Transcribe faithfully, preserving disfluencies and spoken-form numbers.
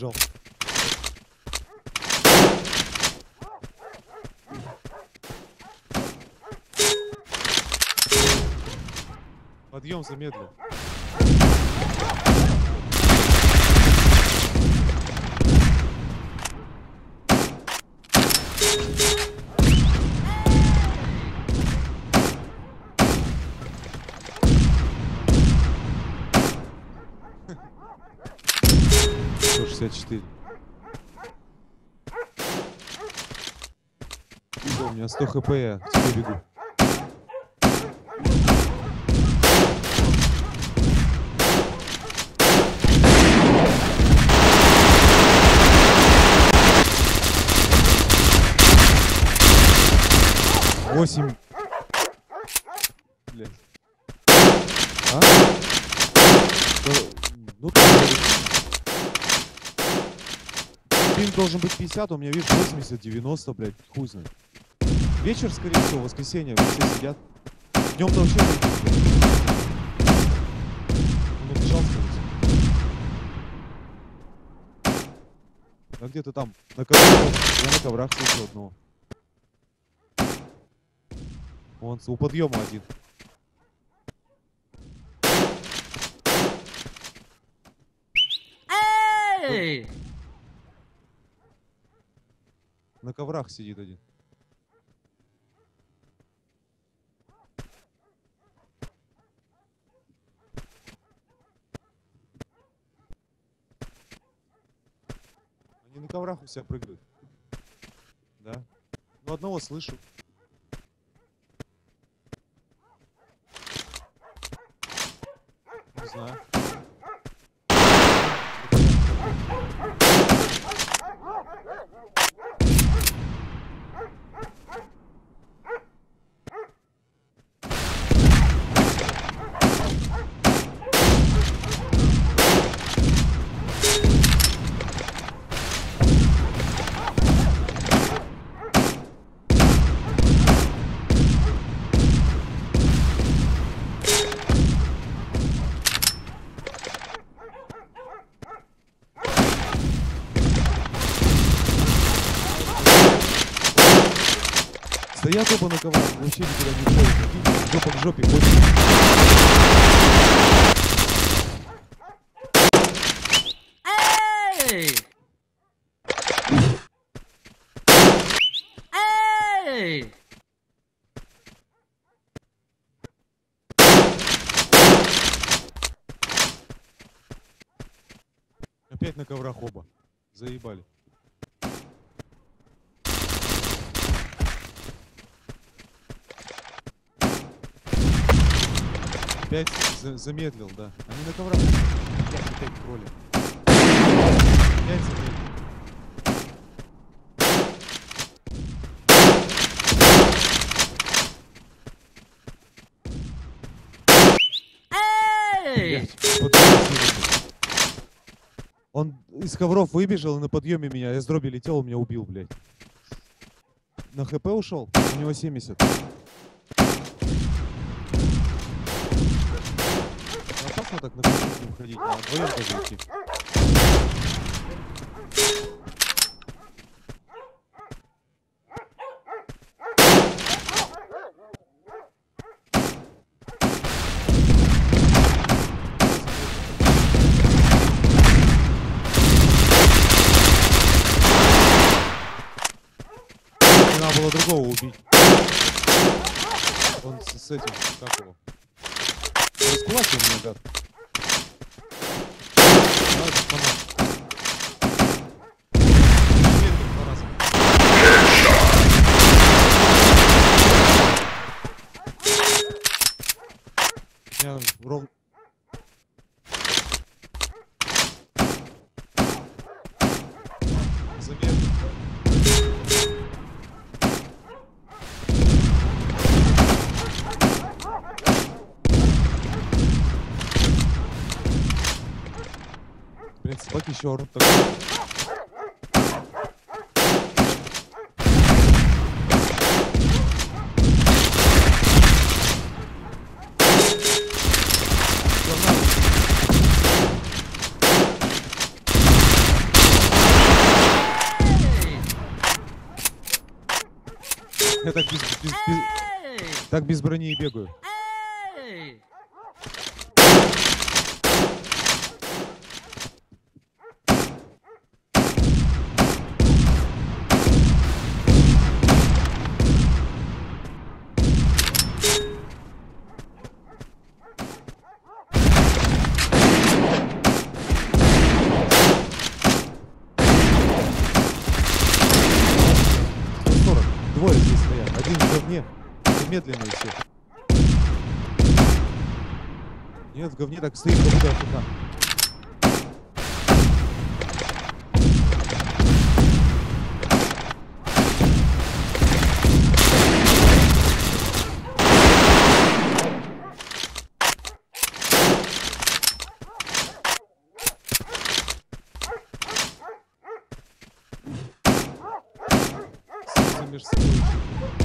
убежал. Подъем замедлил. сто шестьдесят четыре. У меня сто хп, я к тебе бегу. Восемь. Блядь. А? Ну, пинг должен быть пятьдесят, у меня, видишь, восемьдесят, девяносто, блядь, хуй знает. Вечер, скорее всего, воскресенье, все сидят. Днем-то вообще не будет. Он убежал, скорее всего. А где-то там, на коврах, я на коврах слышу одного. Вон, у подъема один. Эй! На коврах сидит один. Они на коврах у себя прыгают. Да. Ну, одного слышу. Не знаю. Стоят оба на коврах, вообще никуда не ходят. Жопа к жопе ходят. Эй! Эй! Опять на коврах оба. Заебали. Опять за замедлил, да. Они на коврах. Опять, опять кроли. Опять замедлил. Эй! Блять, подъем. Он из ковров выбежал и на подъеме меня. Я с дроби летел, он меня убил, блядь. На хп ушел? У него семьдесят. Опасно так на крышу с ним ходить, надо вдвоем тоже идти. Не надо было другого убить. Он с, с этим, как его? Раскулачил меня, гад. Давай, фонарь. Медленно, два раза. Я ровно... Замедлил. Блин, собаки еще орут такой. Я так без, без- без- Эй! так без брони и бегаю. Эй! сто сорок. Двое здесь стоят. Один в говне. И медленные все. Нет, в говне так стоит, как будто АФК. Все между собой.